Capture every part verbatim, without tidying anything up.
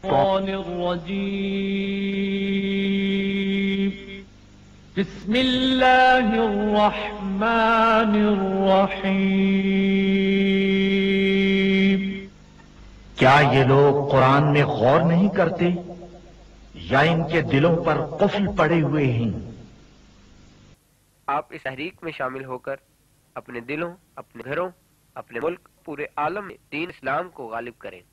الشيطان الرجيم بسم الله الرحمن الرحيم کیا یہ لوگ قرآن میں غور نہیں کرتے یا ان کے دلوں پر قفل پڑے ہوئے ہیں؟ آپ اس تحریک میں شامل ہو کر اپنے دلوں، اپنے گھروں، اپنے ملک، پورے عالم میں دین اسلام کو غالب کریں۔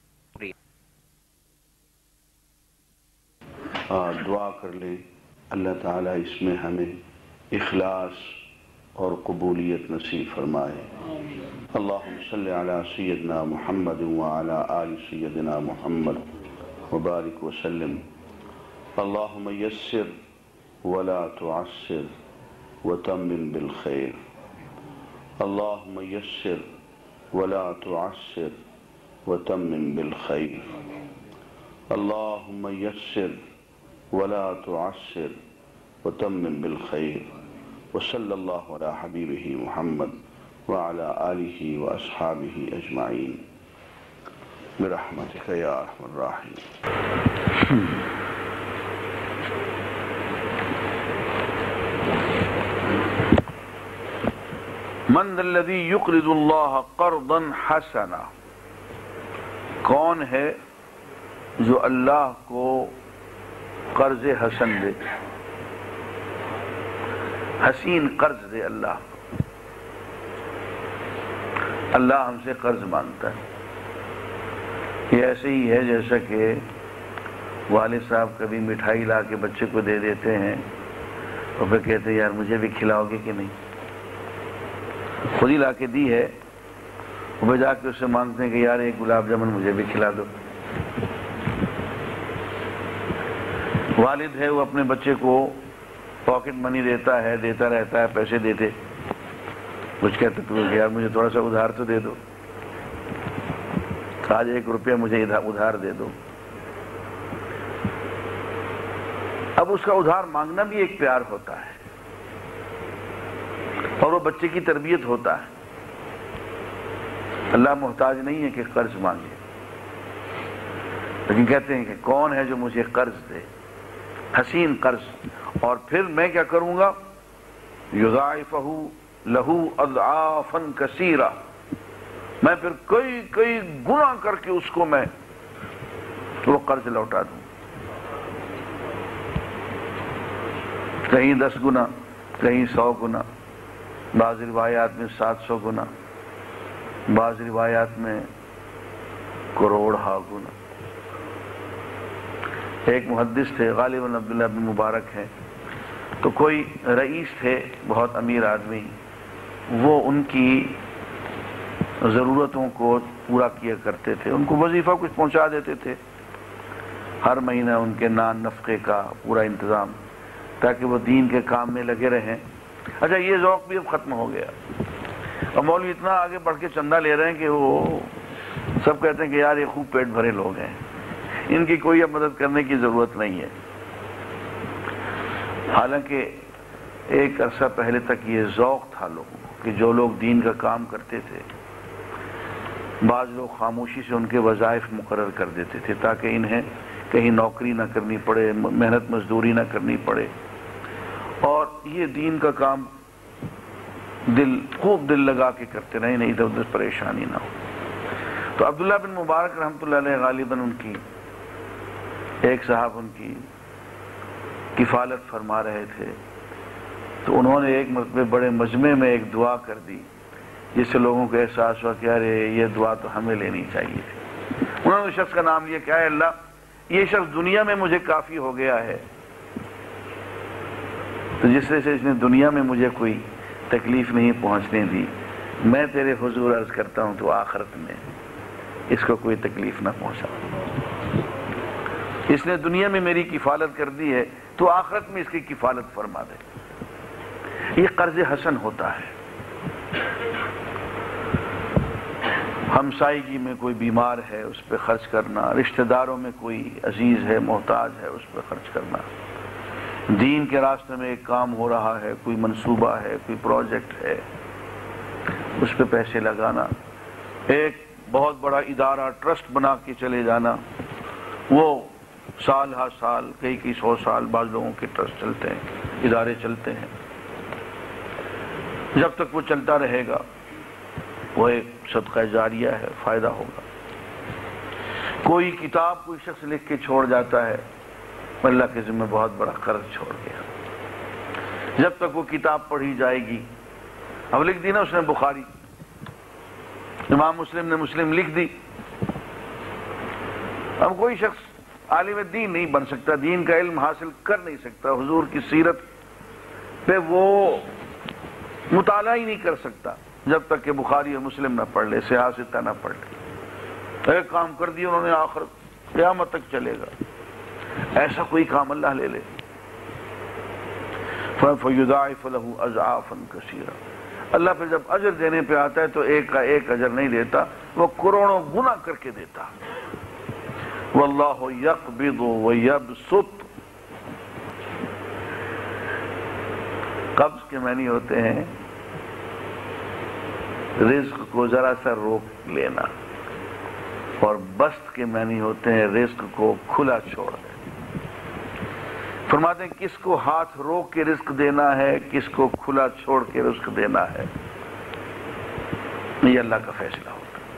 دعا کر لیں اللہ تعالیٰ اس میں ہمیں اخلاص اور قبولیت نصیب فرمائے۔ اللہم صلی علی سیدنا محمد وعلی آل سیدنا محمد وبارک وسلم۔ اللہم یسر ولا تعسر وتمم بالخیر۔ اللہم یسر ولا تعسر وتمم بالخیر۔ اللہم یسر ولا تعسر وتمم بالخیر۔ وصلی اللہ علی حبیبہ محمد وعلی آلہ واصحابہ اجمعین برحمتک یا ارحم الراحمین۔ من ذا الذی یقرض اللہ قرضا حسنا، کون ہے جو اللہ کو قرض حسن دے، حسین قرض دے اللہ کو۔ اللہ ہم سے قرض مانگتا ہے۔ یہ ایسے ہی ہے جیسا کہ والد صاحب کبھی مٹھائی لا کے بچے کو دے دیتے ہیں اور پھر کہتے ہیں یار مجھے بھی کھلاؤ گے کہ نہیں، خود ہی لا کے دی ہے، وہ جا کے اس سے مانگتے ہیں کہ یار ایک گلاب جامن مجھے بھی کھلا دو۔ والد ہے وہ اپنے بچے کو پاکٹ منی دیتا ہے، دیتا رہتا ہے، پیسے دیتے، کچھ کہتے کہ یار مجھے تھوڑا سا ادھار تو دے دو، آج ایک روپیہ مجھے ادھار دے دو۔ اب اس کا ادھار مانگنا بھی ایک پیار ہوتا ہے اور وہ بچے کی تربیت ہوتا ہے۔ اللہ محتاج نہیں ہے کہ قرض مانگے، لیکن کہتے ہیں کہ کون ہے جو مجھے قرض دے، حسین قرض، اور پھر میں کیا کروں گا، یضاعفہ لہ اضعافا کثیرہ، میں پھر کئی کئی گنا کر کے اس کو میں وہ قرض لوٹا دوں، کہیں دس گنا، کہیں سو گنا، بعض روایات میں سات سو گنا، بعض روایات میں کروڑ ہا گنا۔ ایک محدث تھے غالباً عبداللہ بن مبارک ہیں، تو کوئی رئیس تھے بہت امیر آدمی، وہ ان کی ضرورتوں کو پورا کیا کرتے تھے، ان کو وظیفہ کچھ پہنچا دیتے تھے، ہر مہینہ ان کے نان نفقے کا پورا انتظام، تاکہ وہ دین کے کام میں لگے رہیں۔ اچھا یہ ذوق بھی اب ختم ہو گیا، اور مولوی اتنا آگے بڑھ کے چندہ لے رہے ہیں کہ وہ سب کہتے ہیں کہ یار یہ خوب پیٹ بھرے لوگ ہیں، ان کی کوئی اب مدد کرنے کی ضرورت نہیں ہے۔ حالانکہ ایک عرصہ پہلے تک یہ ذوق تھا لوگوں کو کہ جو لوگ دین کا کام کرتے تھے، بعض لوگ خاموشی سے ان کے وظائف مقرر کر دیتے تھے تاکہ انہیں کہیں نوکری نہ کرنی پڑے، محنت مزدوری نہ کرنی پڑے، اور یہ دین کا کام دل خوب دل لگا کے کرتے رہے، نہیں ادھر ادھر پریشانی نہ ہو۔ تو عبداللہ بن مبارک رحمۃ اللہ علیہ غالباً ان کی ایک صاحب ان کی کفالت فرما رہے تھے، تو انہوں نے ایک مرتبہ بڑے مجمع میں ایک دعا کر دی جس سے لوگوں کو احساس ہوا کہ ارے یہ دعا تو ہمیں لینی چاہیے تھی۔ انہوں نے اس شخص کا نام لیا کہ اے اللہ یہ شخص دنیا میں مجھے کافی ہو گیا ہے، تو جس طرح سے اس نے دنیا میں مجھے کوئی تکلیف نہیں پہنچنے دی، میں تیرے حضور عرض کرتا ہوں تو آخرت میں اس کو کوئی تکلیف نہ پہنچا۔ اس نے دنیا میں میری کفالت کر دی ہے تو آخرت میں اس کی کفالت فرما دے۔ یہ قرض حسن ہوتا ہے۔ ہمسائیگی میں کوئی بیمار ہے اس پہ خرچ کرنا، رشتہ داروں میں کوئی عزیز ہے محتاج ہے اس پہ خرچ کرنا، دین کے راستے میں ایک کام ہو رہا ہے، کوئی منصوبہ ہے، کوئی پروجیکٹ ہے، اس پہ پیسے لگانا، ایک بہت بڑا ادارہ ٹرسٹ بنا کے چلے جانا، وہ سال ہا سال کئی کئی سو سال بعض لوگوں کے ٹرسٹ چلتے ہیں، ادارے چلتے ہیں، جب تک وہ چلتا رہے گا وہ ایک صدقہ جاریہ ہے، فائدہ ہوگا۔ کوئی کتاب کوئی شخص لکھ کے چھوڑ جاتا ہے، اللہ کے ذمہ بہت بڑا قرض چھوڑ گیا، جب تک وہ کتاب پڑھی جائے گی۔ اب لکھ دی نا اس نے بخاری، امام مسلم نے مسلم لکھ دی، اب کوئی شخص عالم دین نہیں بن سکتا، دین کا علم حاصل کر نہیں سکتا، حضور کی سیرت پہ وہ مطالعہ ہی نہیں کر سکتا جب تک کہ بخاری اور مسلم نہ پڑھ لے، صحاح ستہ نہ پڑھ لے۔ ایک کام کر دیا انہوں نے، آخر قیامت تک چلے گا۔ ایسا کوئی کام اللہ لے لے، فَيُضَاعِفُ لَهُ أَضْعَافًا كَثِيرًا، اللہ پھر جب اجر دینے پہ آتا ہے تو ایک کا ایک اجر نہیں دیتا، وہ کروڑوں گنا کر کے دیتا۔ وَاللَّهُ يَقْبِضُ وَيَبْسُطُ، قبض کے معنی ہوتے ہیں رزق کو ذرا سا روک لینا، اور بسط کے معنی ہوتے ہیں رزق کو کھلا چھوڑ دینا۔ فرماتے ہیں کس کو ہاتھ روک کے رزق دینا ہے، کس کو کھلا چھوڑ کے رزق دینا ہے، یہ اللہ کا فیصلہ ہوتا ہے،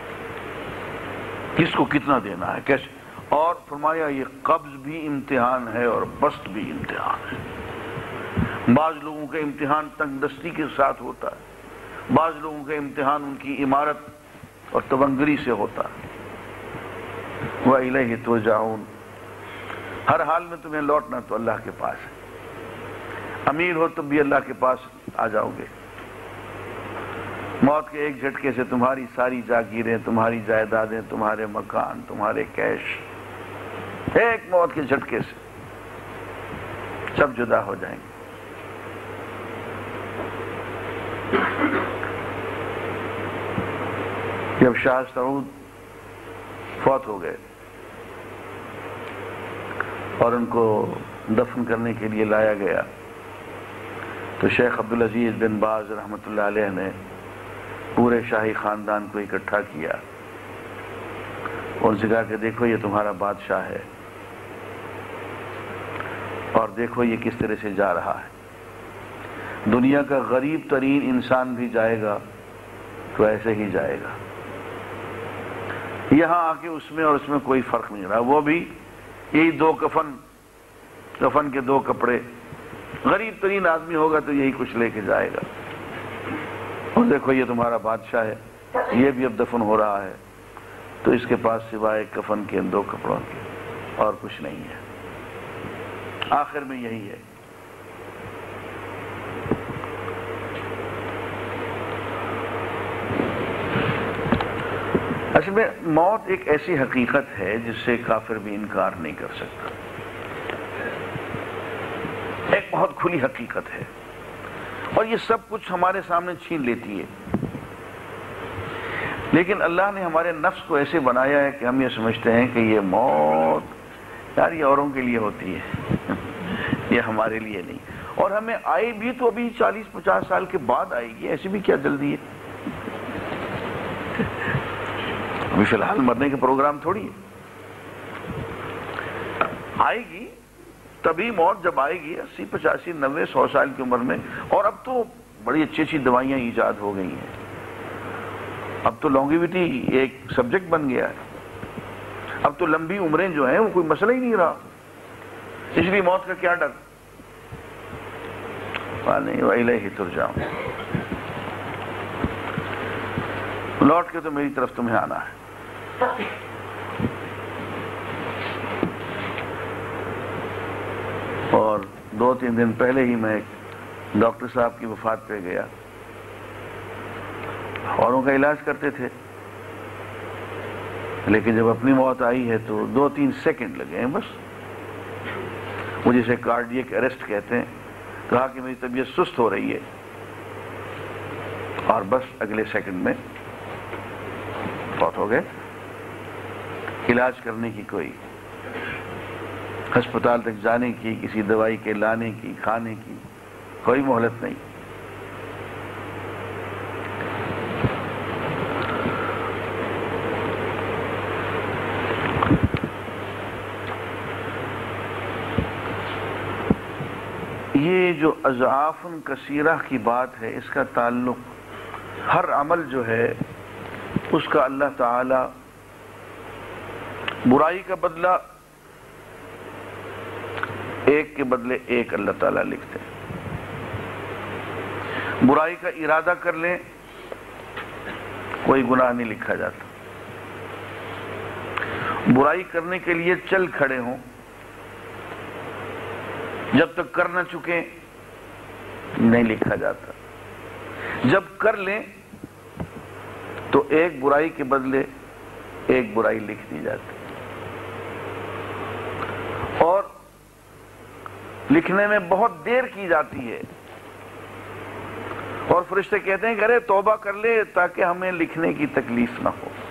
کس کو کتنا دینا ہے کیسے۔ اور فرمایا یہ قبض بھی امتحان ہے اور بسط بھی امتحان ہے۔ بعض لوگوں کا امتحان تنگ دستی کے ساتھ ہوتا ہے، بعض لوگوں کا امتحان ان کی عمارت اور تبنگری سے ہوتا ہے۔ وَإِلَيْهِ تُرْجَعُونَ، ہر حال میں تمہیں لوٹنا تو اللہ کے پاس ہے، امیر ہو تب بھی اللہ کے پاس آ جاؤ گے۔ موت کے ایک جھٹکے سے تمہاری ساری جاگیریں، تمہاری جائیدادیں، تمہارے مکان، تمہارے کیش، ایک موت کے جھٹکے سے سب جدا ہو جائیں گے۔ جب شاہ سعود فوت ہو گئے اور ان کو دفن کرنے کے لیے لایا گیا تو شیخ عبدالعزیز بن باز رحمۃ اللہ علیہ نے پورے شاہی خاندان کو اکٹھا کیا، ان سے کہا کہ دیکھو یہ تمہارا بادشاہ ہے اور دیکھو یہ کس طرح سے جا رہا ہے، دنیا کا غریب ترین انسان بھی جائے گا تو ایسے ہی جائے گا، یہاں آ کے اس میں اور اس میں کوئی فرق نہیں رہا، وہ بھی یہی دو کفن کفن کے دو کپڑے، غریب ترین آدمی ہوگا تو یہی کچھ لے کے جائے گا، اور دیکھو یہ تمہارا بادشاہ ہے، یہ بھی اب دفن ہو رہا ہے تو اس کے پاس سوائے کفن کے دو کپڑوں کے اور کچھ نہیں ہے، آخر میں یہی ہے۔ اصل میں موت ایک ایسی حقیقت ہے جس سے کافر بھی انکار نہیں کر سکتا، ایک بہت کھلی حقیقت ہے، اور یہ سب کچھ ہمارے سامنے چھین لیتی ہے، لیکن اللہ نے ہمارے نفس کو ایسے بنایا ہے کہ ہم یہ سمجھتے ہیں کہ یہ موت یار یہ اوروں کے لیے ہوتی ہے، یہ ہمارے لیے نہیں، اور ہمیں آئے بھی تو ابھی چالیس پچاس سال کے بعد آئے گی، ایسی بھی کیا جلدی ہے، ابھی فی الحال مرنے کے پروگرام تھوڑی ہے، آئے گی تبھی موت جب آئے گی اسی پچاسی نوے سو سال کی عمر میں، اور اب تو بڑی اچھی اچھی دوائیاں ایجاد ہو گئی ہیں، اب تو لانگیویٹی ایک سبجیکٹ بن گیا ہے، اب تو لمبی عمریں جو ہیں وہ کوئی مسئلہ ہی نہیں رہا، اس لیے موت کا کیا ڈر، نہیں وَإِلَيْهِ تُرْجَعُونَ، لوٹ کے تو میری طرف تمہیں آنا ہے۔ اور دو تین دن پہلے ہی میں ایک ڈاکٹر صاحب کی وفات پہ گیا، اوروں کا علاج کرتے تھے لیکن جب اپنی موت آئی ہے تو دو تین سیکنڈ لگے ہیں بس، وہ جسے کارڈیک اریسٹ کہتے ہیں، کہا کہ میری طبیعت سست ہو رہی ہے اور بس اگلے سیکنڈ میں فوت ہو گئے، علاج کرنے کی کوئی، ہسپتال تک جانے کی، کسی دوائی کے لانے کی، کھانے کی کوئی مہلت نہیں۔ یہ جو اضعاف کثیرہ کی بات ہے، اس کا تعلق ہر عمل جو ہے اس کا اللہ تعالی برائی کا بدلہ ایک کے بدلے ایک اللہ تعالیٰ لکھتے ہیں. برائی کا ارادہ کر لیں کوئی گناہ نہیں لکھا جاتا. برائی کرنے کے لیے چل کھڑے ہوں، جب تک کر نہ چکے نہیں لکھا جاتا. جب کر لیں تو ایک برائی کے بدلے ایک برائی لکھ دی جاتی، اور لکھنے میں بہت دیر کی جاتی ہے. اور فرشتے کہتے ہیں کہ ارے توبہ کر لے تاکہ ہمیں لکھنے کی تکلیف نہ ہو.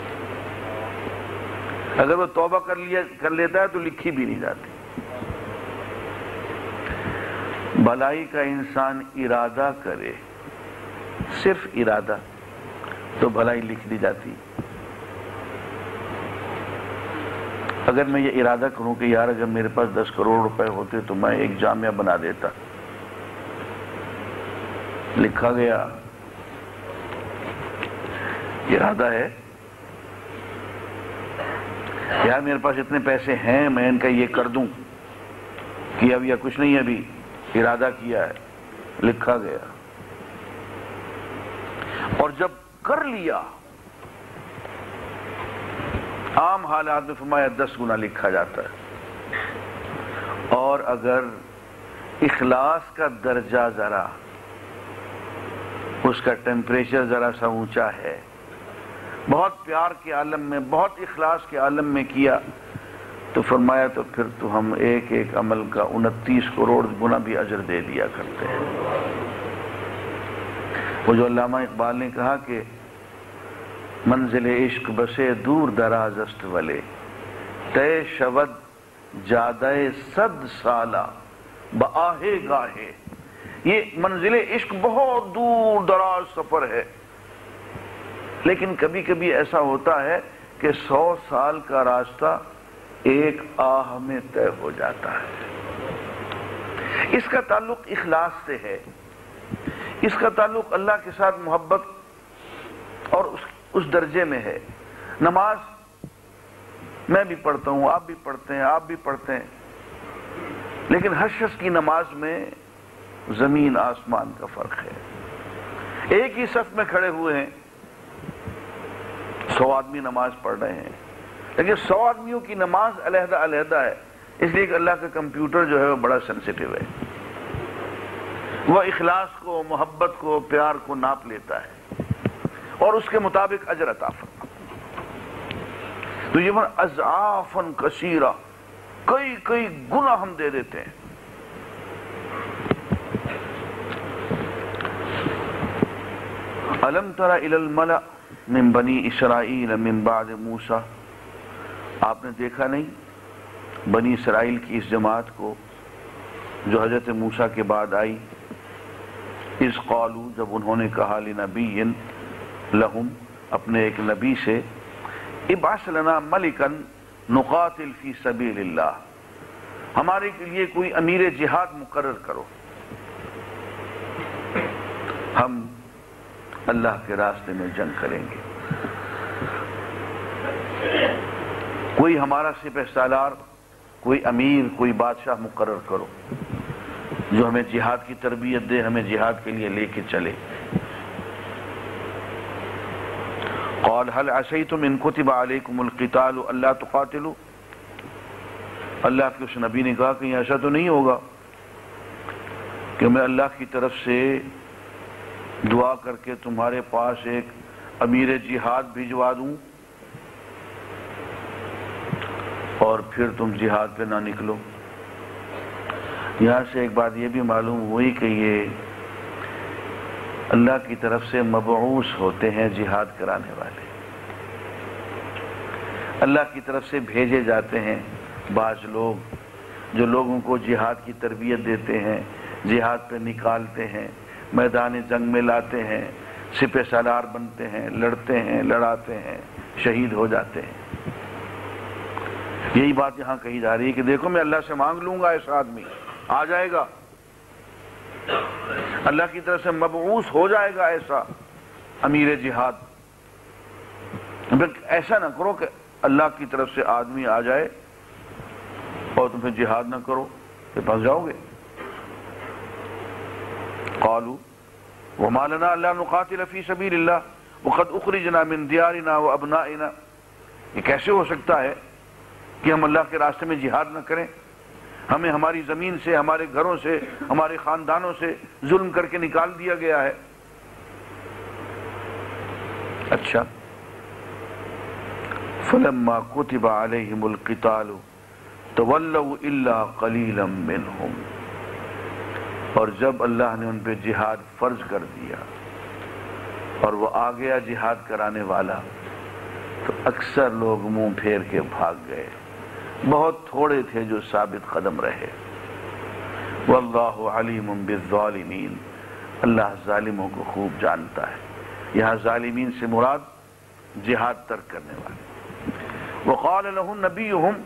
اگر وہ توبہ کر لیا کر لیتا ہے تو لکھی بھی نہیں جاتی. بھلائی کا انسان ارادہ کرے، صرف ارادہ، تو بھلائی لکھ دی جاتی. اگر میں یہ ارادہ کروں کہ یار اگر میرے پاس دس کروڑ روپے ہوتے تو میں ایک جامعہ بنا دیتا، لکھا گیا، ارادہ ہے. یار میرے پاس اتنے پیسے ہیں میں ان کا یہ کر دوں، کیا بھی یا کچھ نہیں، ابھی ارادہ کیا ہے، لکھا گیا. اور جب کر لیا عام حالات میں فرمایا دس گنا لکھا جاتا ہے. اور اگر اخلاص کا درجہ ذرا، اس کا ٹیمپریچر ذرا سا اونچا ہے، بہت پیار کے عالم میں، بہت اخلاص کے عالم میں کیا، تو فرمایا تو پھر تو ہم ایک ایک عمل کا انتیس کروڑ گنا بھی اجر دے دیا کرتے ہیں. وہ جو علامہ اقبال نے کہا کہ منزل عشق بسے دور دراز است ولے، طے شود جادہ صد سالہ بآہے گاہے. یہ منزل عشق بہت دور دراز سفر ہے، لیکن کبھی کبھی ایسا ہوتا ہے کہ سو سال کا راستہ ایک آہ میں طے ہو جاتا ہے. اس کا تعلق اخلاص سے ہے، اس کا تعلق اللہ کے ساتھ محبت اور اس اس درجے میں ہے. نماز میں بھی پڑھتا ہوں، آپ بھی پڑھتے ہیں، آپ بھی پڑھتے ہیں، لیکن ہر شخص کی نماز میں زمین آسمان کا فرق ہے. ایک ہی صف میں کھڑے ہوئے ہیں، سو آدمی نماز پڑھ رہے ہیں، لیکن سو آدمیوں کی نماز علیحدہ علیحدہ ہے، اس لیے کہ اللہ کا کمپیوٹر جو ہے وہ بڑا سینسیٹیو ہے. وہ اخلاص کو، محبت کو، پیار کو ناپ لیتا ہے اور اس کے مطابق اجر عطا فرماتا. تو یہ اضعافاً کثیرہ، کئی کئی گنا ہم دے دیتے ہیں. الم تر الی الملأ من بنی اسرائیل من بعد موسیٰ، آپ نے دیکھا نہیں بنی اسرائیل کی اس جماعت کو جو حضرت موسیٰ کے بعد آئی. اذ قالوا، جب انہوں نے کہا لنبی لہم، اپنے ایک نبی سے، ابعث لنا ملکا نقاتل فی سبیل اللہ، ہمارے کے لیے کوئی امیر جہاد مقرر کرو، ہم اللہ کے راستے میں جنگ کریں گے. کوئی ہمارا سپہ سالار، کوئی امیر، کوئی بادشاہ مقرر کرو جو ہمیں جہاد کی تربیت دے، ہمیں جہاد کے لیے لے کے چلے. قال هل عسیتم ان کتب علیکم القتال الا تقاتلوا، اللہ کے اس نبی نے کہا کہ ایسا تو نہیں ہوگا کہ میں اللہ کی طرف سے دعا کر کے تمہارے پاس ایک امیر جہاد بھجوا دوں اور پھر تم جہاد پہ نہ نکلو. یہاں سے ایک بات یہ بھی معلوم ہوئی کہ یہ اللہ کی طرف سے مبعوث ہوتے ہیں جہاد کرانے والے، اللہ کی طرف سے بھیجے جاتے ہیں بعض لوگ جو لوگوں کو جہاد کی تربیت دیتے ہیں، جہاد پہ نکالتے ہیں، میدان جنگ میں لاتے ہیں، سپہ سالار بنتے ہیں، لڑتے ہیں، لڑاتے ہیں، شہید ہو جاتے ہیں. یہی بات یہاں کہی جا رہی ہے کہ دیکھو میں اللہ سے مانگ لوں گا، ایسا آدمی آ جائے گا اللہ کی طرف سے مبعوث ہو جائے گا ایسا امیر جہاد. ایسا نہ کرو کہ اللہ کی طرف سے آدمی آ جائے اور تم پھر جہاد نہ کرو کہ پھنس جاؤ گے. قالوا وما لنا الا نقاتل فی سبیل اللہ وقد اخرجنا من دیارنا وابنائنا. یہ کیسے ہو سکتا ہے کہ ہم اللہ کے راستے میں جہاد نہ کریں؟ ہمیں ہماری زمین سے، ہمارے گھروں سے، ہمارے خاندانوں سے ظلم کر کے نکال دیا گیا ہے. اچھا. فلما كتب عليهم القتال تولوا الا قليلا منهم. اور جب اللہ نے ان پہ جہاد فرض کر دیا اور وہ آ گیا جہاد کرانے والا، تو اکثر لوگ منہ پھیر کے بھاگ گئے. بہت تھوڑے تھے جو ثابت قدم رہے. واللہ علیم بالظالمین. اللہ ظالموں کو خوب جانتا ہے. یہاں ظالمین سے مراد جہاد ترک کرنے والے. وقال لهم نبیہم.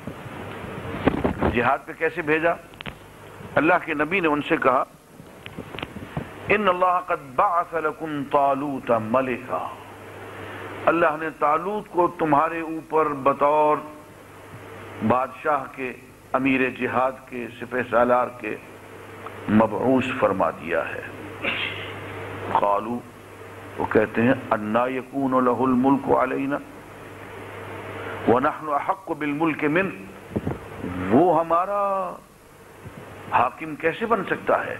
جہاد پہ کیسے بھیجا؟ اللہ کے نبی نے ان سے کہا ان اللہ قد بعث لکم طالوت ملکا. اللہ نے طالوت کو تمہارے اوپر بطور بادشاہ کے، امیر جہاد کے، سپہ سالار کے مبعوث فرما دیا ہے. قالوا، وہ کہتے ہیں انا یکون لہ الملک علینا وَنَحْنُ أَحَقُّ بِالْمُلْكِ مِنْ. وہ ہمارا حاکم کیسے بن سکتا ہے؟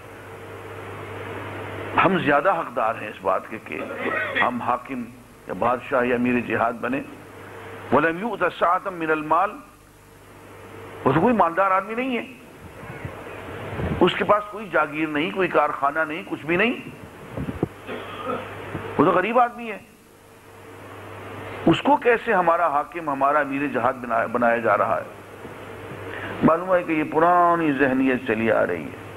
ہم زیادہ حقدار ہیں اس بات کے کہ ہم حاکم یا بادشاہ یا امیر جہاد بنے. وَلَمْ يُؤْتَ سَعَةً مِنَ الْمَالِ. وہ تو کوئی مالدار آدمی نہیں ہے، اس کے پاس کوئی جاگیر نہیں، کوئی کارخانہ نہیں، کچھ بھی نہیں. وہ تو غریب آدمی ہے. اس کو کیسے ہمارا حاکم، ہمارا امیر جہاد بنایا جا رہا ہے؟ معلوم ہے کہ یہ پرانی ذہنیت چلی آ رہی ہے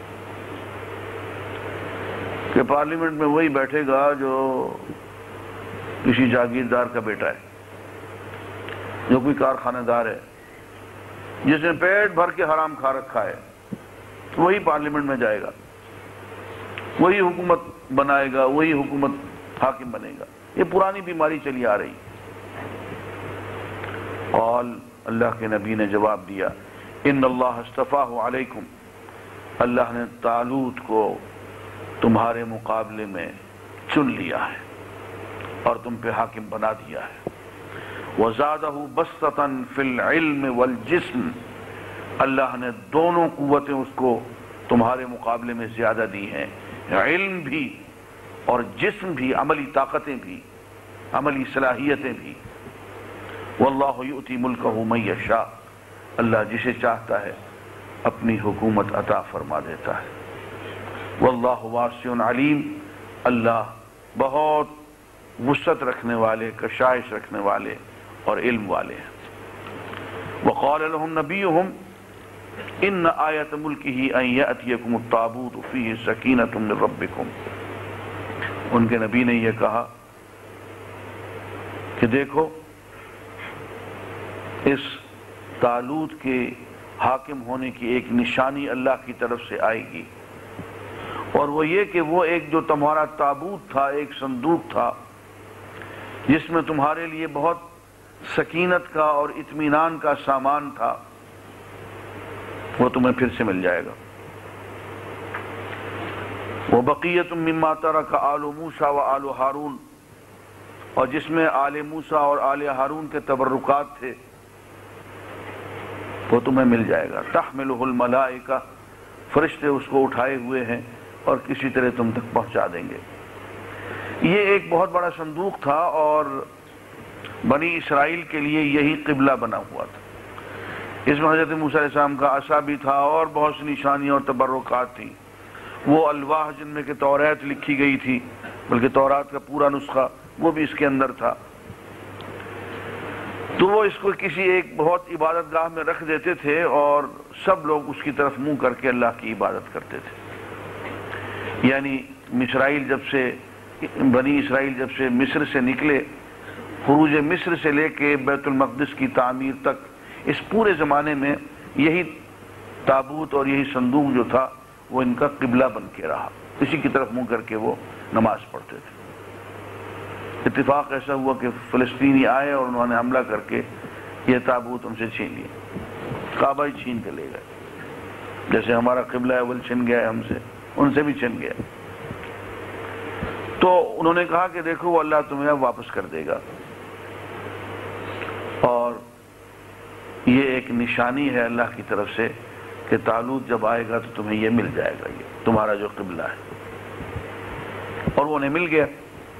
کہ پارلیمنٹ میں وہی بیٹھے گا جو کسی جاگیردار کا بیٹا ہے، جو کوئی کارخانہ دار ہے، جس نے پیٹ بھر کے حرام کھا رکھا ہے، وہی پارلیمنٹ میں جائے گا، وہی حکومت بنائے گا، وہی حکومت حاکم بنے گا. یہ پرانی بیماری چلی آ رہی. قال، اللہ کے نبی نے جواب دیا ان اللہ اصطفاہ علیکم. اللہ نے طالوت کو تمہارے مقابلے میں چن لیا ہے اور تم پہ حاکم بنا دیا ہے. وزادہ بسطۃ فی العلم والجسم. اللہ نے دونوں قوتیں اس کو تمہارے مقابلے میں زیادہ دی ہیں، علم بھی اور جسم بھی، عملی طاقتیں بھی، عملی صلاحیتیں بھی. واللہ یؤتی ملکہ من یشاء. اللہ جسے چاہتا ہے اپنی حکومت عطا فرما دیتا ہے. واللہ واسع علیم. اللہ بہت وسعت رکھنے والے، کشائش رکھنے والے اور علم والے ہیں. وقال لهم نبیہم ان آیت ملکہ ان یأتیکم التابوت فیہ سکینۃ من ربکم. ان کے نبی نے یہ کہا کہ دیکھو اس طالوت کے حاکم ہونے کی ایک نشانی اللہ کی طرف سے آئے گی، اور وہ یہ کہ وہ ایک جو تمہارا تابوت تھا، ایک صندوق تھا جس میں تمہارے لیے بہت سکینت کا اور اطمینان کا سامان تھا، وہ تمہیں پھر سے مل جائے گا. وَبَقِيَّةٌ مِّمَّا تَرَكَ آلُ مُوسَىٰ وَآلُ ہارون. اور جس میں آل موسیٰ اور آل ہارون کے تبرکات تھے وہ تمہیں مل جائے گا. تحملہ الملائکہ. فرشتے اس کو اٹھائے ہوئے ہیں اور کسی طرح تم تک پہنچا دیں گے. یہ ایک بہت بڑا صندوق تھا اور بنی اسرائیل کے لیے یہی قبلہ بنا ہوا تھا. اس میں حضرت موسیٰ علیہ السلام کا عصا بھی تھا اور بہت سی نشانیاں اور تبرکات تھیں. وہ الواح جن میں کہ توریت لکھی گئی تھی، بلکہ تورات کا پورا نسخہ وہ بھی اس کے اندر تھا. تو وہ اس کو کسی ایک بہت عبادت گاہ میں رکھ دیتے تھے اور سب لوگ اس کی طرف منہ کر کے اللہ کی عبادت کرتے تھے. یعنی اسرائیل جب سے بنی اسرائیل جب سے مصر سے نکلے، خروج مصر سے لے کے بیت المقدس کی تعمیر تک، اس پورے زمانے میں یہی تابوت اور یہی صندوق جو تھا وہ ان کا قبلہ بن کے رہا، اسی کی طرف منہ کر کے وہ نماز پڑھتے تھے۔ اتفاق ایسا ہوا کہ فلسطینی آئے اور انہوں نے حملہ کر کے یہ تابوت ان سے چھین لیا، کعبہ ہی چھین کے لے گئے، جیسے ہمارا قبلہ اول چھن گیا ہے ہم سے، ان سے بھی چھن گیا۔ تو انہوں نے کہا کہ دیکھو وہ اللہ تمہیں اب واپس کر دے گا، اور یہ ایک نشانی ہے اللہ کی طرف سے کہ طالوت جب آئے گا تو تمہیں یہ مل جائے گا، یہ تمہارا جو قبلہ ہے، اور وہ انہیں مل گیا۔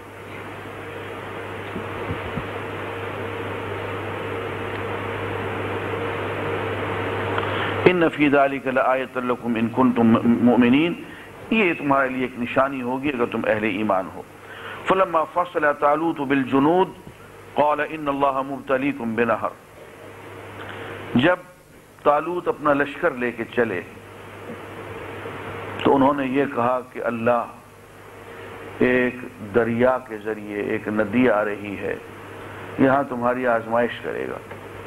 ان فی ذلک لآیۃ لکم ان کنتم مؤمنین، یہ تمہارے لیے ایک نشانی ہوگی اگر تم اہل ایمان ہو۔ فلما فصل طالوت بالجنود قال ان اللہ مبتلیکم بنہر، جب طالوت اپنا لشکر لے کے چلے تو انہوں نے یہ کہا کہ اللہ ایک دریا کے ذریعے ایک ندی آ رہی ہے، یہاں تمہاری آزمائش کرے گا۔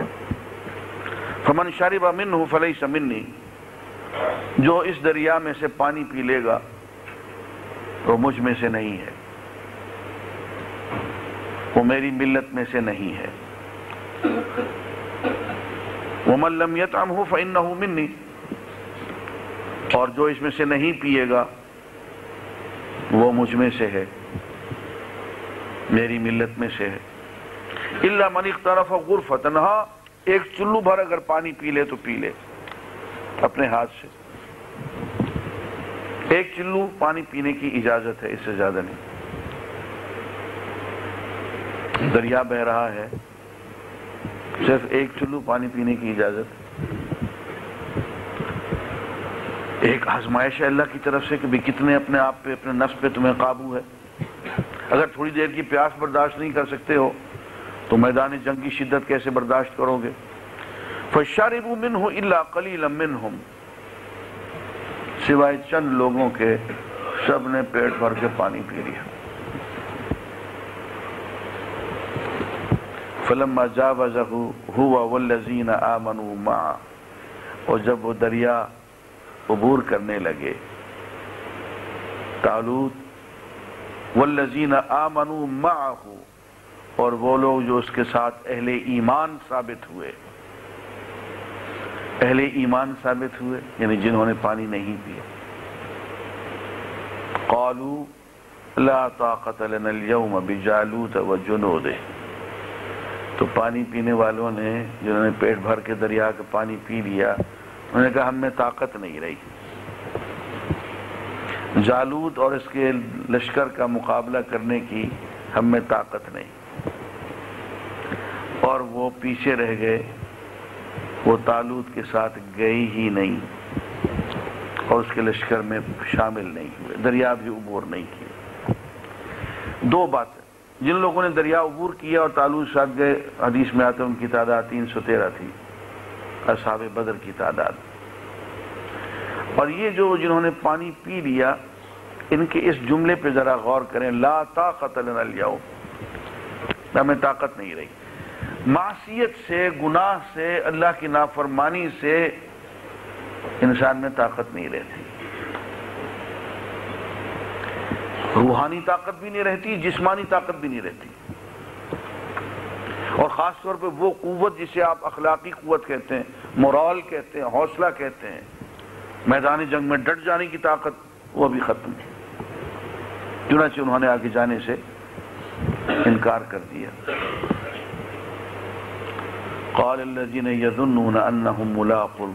فمن شرب منہ فلیس منی، جو اس دریا میں سے پانی پی لے گا وہ مجھ میں سے نہیں ہے، وہ میری ملت میں سے نہیں ہے۔ ومن لم یطعمہ فإنہ منی، اور جو اس میں سے نہیں پیے گا وہ مجھ میں سے ہے، میری ملت میں سے ہے۔ الا من اغترف غرفۃ، ہاں ایک چلو بھر اگر پانی پی لے تو پی لے اپنے ہاتھ سے، ایک چلو پانی پینے کی اجازت ہے، اس سے زیادہ نہیں۔ دریا بہ رہا ہے، صرف ایک چلو پانی پینے کی اجازت۔ ایک آزمائش ہے اللہ کی طرف سے کہ بھی کتنے اپنے آپ پہ، اپنے نفس پہ تمہیں قابو ہے۔ اگر تھوڑی دیر کی پیاس برداشت نہیں کر سکتے ہو تو میدان جنگ کی شدت کیسے برداشت کرو گے؟ فَشَرِبُوا مِنْهُ إِلَّا قَلِيلًا مِّنْهُمْ، سوائے چند لوگوں کے سب نے پیٹ بھر کے پانی پی لیا۔ فَلَمَّا جَاوَزَهُ هُوَ وَالَّذِينَ آمَنُوا مَعَهُ، اور جب وہ دریا عبور کرنے لگے طالوت، وَالَّذِينَ آمَنُوا مَعَهُ، اور وہ لوگ جو اس کے ساتھ اہل ایمان ثابت ہوئے، اہل ایمان ثابت ہوئے یعنی جنہوں نے پانی نہیں پیا، قالوا لا طاقت لنا اليوم بجالوت وجنودہ، تو پانی پینے والوں نے جنہوں نے پیٹ بھر کے دریا کا پانی پی لیا انہوں نے کہا ہم میں طاقت نہیں رہی، جالوت اور اس کے لشکر کا مقابلہ کرنے کی ہم میں طاقت نہیں، اور وہ پیچھے رہ گئے، وہ طالوت کے ساتھ گئے ہی نہیں اور اس کے لشکر میں شامل نہیں ہوئے، دریا بھی عبور نہیں کیا۔ دو باتیں، جن لوگوں نے دریا عبور کیا اور طالوت ساتھ گئے، حدیث میں آتا ہے ان کی تعداد تین سو تیرہ تھی، اصحاب بدر کی تعداد، اور یہ جو جنہوں نے پانی پی لیا ان کے اس جملے پہ ذرا غور کریں، لا طاقت لنا اليوم، ہمیں طاقت نہیں رہی۔ معصیت سے، گناہ سے، اللہ کی نافرمانی سے انسان میں طاقت نہیں رہتی، روحانی طاقت بھی نہیں رہتی، جسمانی طاقت بھی نہیں رہتی، اور خاص طور پہ وہ قوت جسے آپ اخلاقی قوت کہتے ہیں، مورال کہتے ہیں، حوصلہ کہتے ہیں، میدان جنگ میں ڈٹ جانے کی طاقت، وہ بھی ختم ہے۔ چنانچہ انہوں نے آگے جانے سے انکار کر دیا۔ قال الذين يظنون انهم ملاقو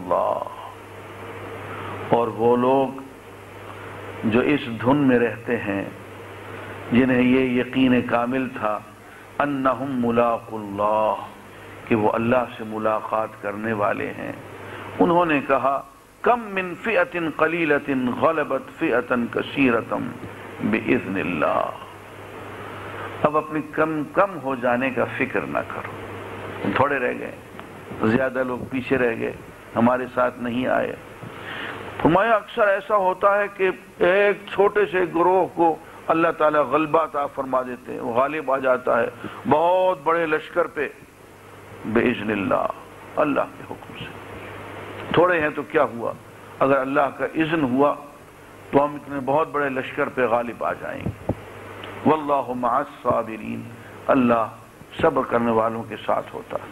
اللہ، اور وہ لوگ جو اس دھن میں رہتے ہیں جنہیں یہ یقین کامل تھا انہم ملاقو اللہ، کہ وہ اللہ سے ملاقات کرنے والے ہیں، انہوں نے کہا کم من فئۃ قلیلۃ غلبت فئۃ کثیرۃ باذن اللہ، اب اپنی کم کم ہو جانے کا فکر نہ کرو، تھوڑے رہ گئے، زیادہ لوگ پیچھے رہ گئے، ہمارے ساتھ نہیں آئے۔ فرمایا اکثر ایسا ہوتا ہے کہ ایک چھوٹے سے گروہ کو اللہ تعالیٰ غلبہ عطا فرما دیتے ہیں، وہ غالب آ جاتا ہے بہت بڑے لشکر پہ باذن اللہ، اللہ کے حکم سے۔ تھوڑے ہیں تو کیا ہوا، اگر اللہ کا اذن ہوا تو ہم اتنے بہت بڑے لشکر پہ غالب آ جائیں گے۔ واللہ مع الصابرین، اللہ صبر کرنے والوں کے ساتھ ہوتا ہے۔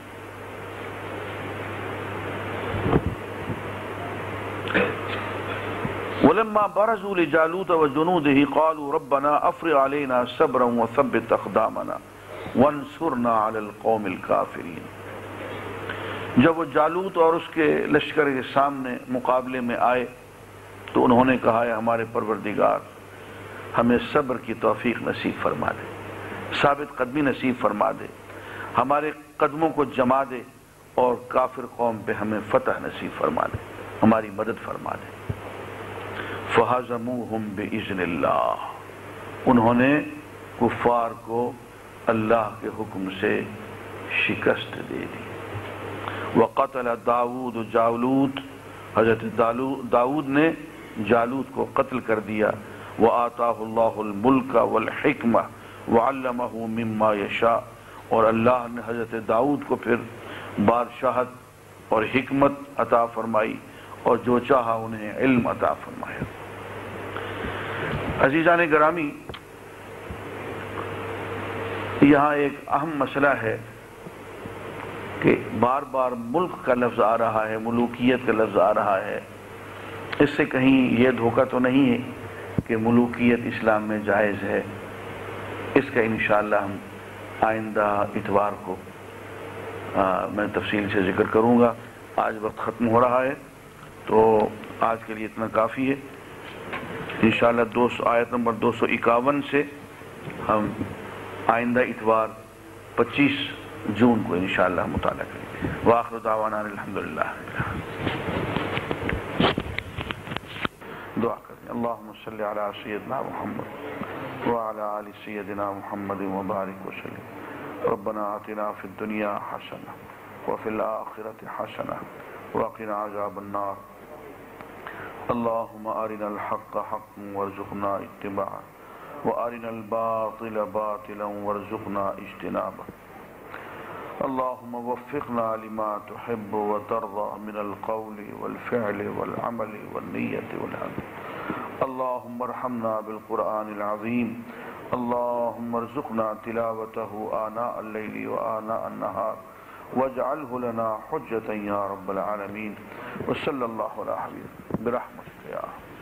ولما برزوا لجالوت وجنوده قالوا ربنا افرغ علينا صبرا وثبت اقدامنا وانصرنا على القوم الكافرين۔ جب وہ جالوت اور اس کے لشکر کے سامنے مقابلے میں آئے تو انہوں نے کہا ہے ہمارے پروردگار ہمیں صبر کی توفیق نصیب فرما دے، ثابت قدمی نصیب فرما دے، ہمارے قدموں کو جما دے اور کافر قوم پہ ہمیں فتح نصیب فرما دے، ہماری مدد فرما دے۔ فَهَزَمُوهُمْ بِإِذْنِ اللَّهِ، انہوں نے کفار کو اللہ کے حکم سے شکست دے دی۔ وَقَتَلَ داود جالوت، حضرت داود نے جالوت کو قتل کر دیا۔ وَآتَاهُ اللَّهُ الْمُلْكَ وَالْحِكْمَةَ وَعَلَّمَهُ مِمَّا يَشَاءُ، اور اللہ نے حضرت داود کو پھر بادشاہت اور حکمت عطا فرمائی اور جو چاہا انہیں علم عطا فرمایا۔ عزیزان گرامی، یہاں ایک اہم مسئلہ ہے کہ بار بار ملک کا لفظ آ رہا ہے، ملوکیت کا لفظ آ رہا ہے، اس سے کہیں یہ دھوکہ تو نہیں ہے کہ ملوکیت اسلام میں جائز ہے؟ اس کا انشاءاللہ ہم آئندہ اتوار کو آ, میں تفصیل سے ذکر کروں گا۔ آج وقت ختم ہو رہا ہے تو آج کے لیے اتنا کافی ہے۔ انشاءاللہ دو سو آیت نمبر دو سو اکاون سے ہم آئندہ اتوار پچیس جون کو انشاءاللہ مطالعہ کریں گے۔ وآخر دعوانا الحمدللہ۔ دعا کریں۔ اللہم صلی علی سیدنا محمد وعلی آل سیدنا محمد وبارک وسلم۔ ربنا آتنا فی الدنیا حسنہ وفی الآخرۃ حسنہ وقنا عذاب النار۔ اللہم ارنا الحق حقا وارزقنا اتباعہ وارنا الباطل باطلا وارزقنا اجتنابہ۔ اللہم وفقنا لما تحب وترضى من القول والفعل والعمل والنیة والعمل۔ اللہم ارحمنا بالقرآن العظیم۔ اللہم ارزقنا تلاوته آناء اللیل وآناء النہار واجعله لنا حجة یا رب العالمین۔ وصلی اللہ علی حبیب برحمتک یا۔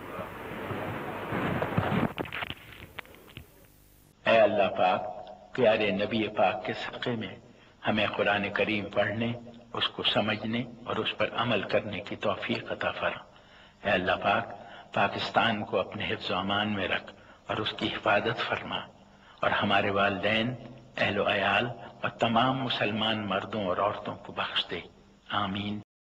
اے اللہ پاک، پیارے نبی پاک کے صدقے میں ہمیں قرآن کریم پڑھنے، اس کو سمجھنے اور اس پر عمل کرنے کی توفیق عطا فرما۔ اے اللہ پاک، پاکستان کو اپنے حفظ و امان میں رکھ اور اس کی حفاظت فرما، اور ہمارے والدین، اہل و عیال اور تمام مسلمان مردوں اور عورتوں کو بخش دے۔ آمین۔